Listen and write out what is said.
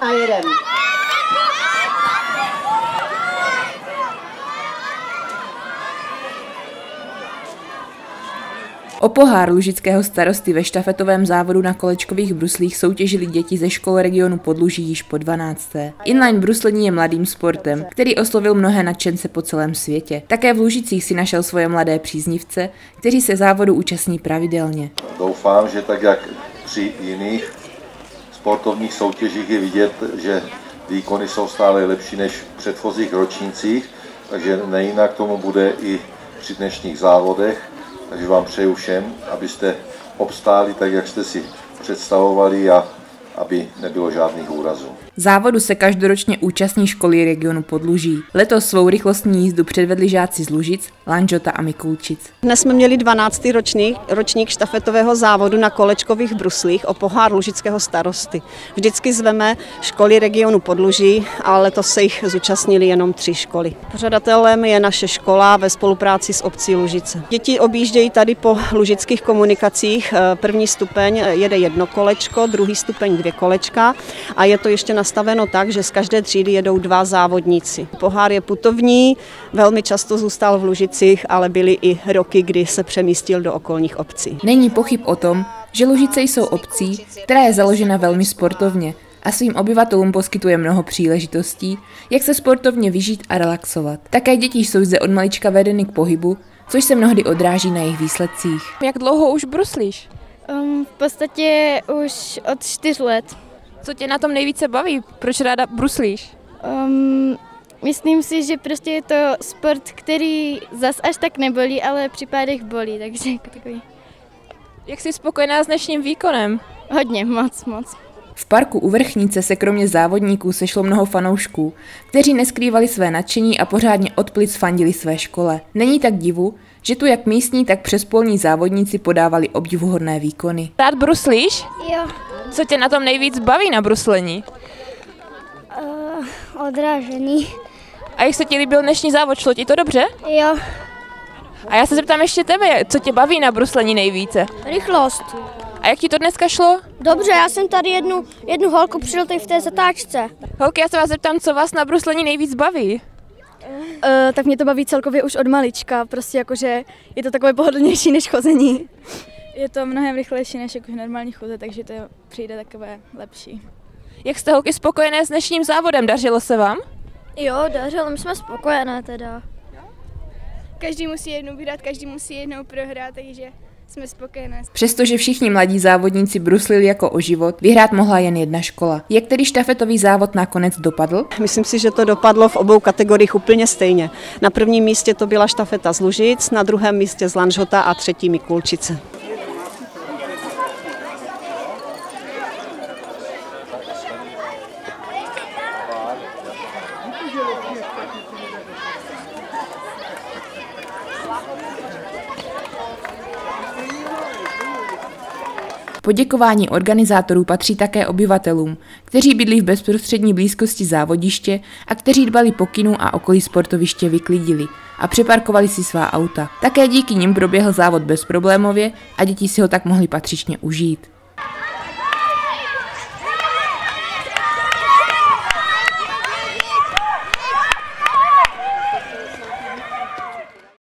a jedem. O pohár lužického starosty ve štafetovém závodu na kolečkových bruslích soutěžili děti ze škol regionu Podluží již po 12. Inline bruslení je mladým sportem, který oslovil mnohé nadšence po celém světě. Také v Lužicích si našel svoje mladé příznivce, kteří se závodu účastní pravidelně. Doufám, že tak jak při jiných sportovních soutěžích je vidět, že výkony jsou stále lepší než v předchozích ročnících, takže nejinak tomu bude i při dnešních závodech. Takže vám přeju všem, abyste obstáli tak, jak jste si představovali a aby nebylo žádných úrazů. Závodu se každoročně účastní školy regionu Podluží. Letos svou rychlostní jízdu předvedli žáci z Lužic, Lanžhota a Mikulčic. Dnes jsme měli 12. ročník štafetového závodu na kolečkových bruslích o pohár lužického starosty. Vždycky zveme školy regionu Podluží, ale letos se jich zúčastnili jenom 3 školy. Pořadatelem je naše škola ve spolupráci s obcí Lužice. Děti objíždějí tady po lužických komunikacích. První stupeň jede 1 kolečko, druhý stupeň 2 kolečka a je to ještě nastaveno tak, že z každé třídy jedou 2 závodníci. Pohár je putovní, velmi často zůstal v Lužicích, ale byly i roky, kdy se přemístil do okolních obcí. Není pochyb o tom, že Lužice jsou obcí, která je založena velmi sportovně a svým obyvatelům poskytuje mnoho příležitostí, jak se sportovně vyžít a relaxovat. Také děti jsou zde od malička vedeny k pohybu, což se mnohdy odráží na jejich výsledcích. Jak dlouho už bruslíš? V podstatě už od 4 let. Co tě na tom nejvíce baví? Proč ráda bruslíš? Myslím si, že prostě je to sport, který zas až tak nebolí, ale při pádech bolí, takže jako takový. Jak jsi spokojená s dnešním výkonem? Hodně, moc. V parku u Vrchnice se kromě závodníků sešlo mnoho fanoušků, kteří neskrývali své nadšení a pořádně od plic fandili své škole. Není tak divu, že tu jak místní, tak přespolní závodníci podávali obdivuhodné výkony. Rád bruslíš? Jo. Co tě na tom nejvíc baví na bruslení? Odrážení. A jak se ti líbil dnešní závod, šlo ti to dobře? Jo. A já se zeptám ještě tebe, co tě baví na bruslení nejvíce? Rychlost. A jak ti to dneska šlo? Dobře, já jsem tady jednu holku přidal tady v té zatáčce. Holky, já se vás zeptám, co vás na bruslení nejvíc baví? Tak mě to baví celkově už od malička, prostě jakože je to takové pohodlnější než chození. Je to mnohem rychlejší než jako normální chůze, takže to přijde takové lepší. Jak jste holky spokojené s dnešním závodem? Dařilo se vám? Jo, dařilo, my jsme spokojené teda. Každý musí jednou vyhrát, každý musí jednou prohrát, takže jsme spokojené. Přestože všichni mladí závodníci bruslili jako o život, vyhrát mohla jen 1 škola. Jak tedy štafetový závod nakonec dopadl? Myslím si, že to dopadlo v obou kategoriích úplně stejně. Na prvním místě to byla štafeta z Lužic, na druhém místě z Lanžhota a 3. Mikulčice. Poděkování organizátorů patří také obyvatelům, kteří bydlí v bezprostřední blízkosti závodiště a kteří dbali pokynů a okolí sportoviště vyklidili a přeparkovali si svá auta. Také díky nim proběhl závod bezproblémově a děti si ho tak mohly patřičně užít.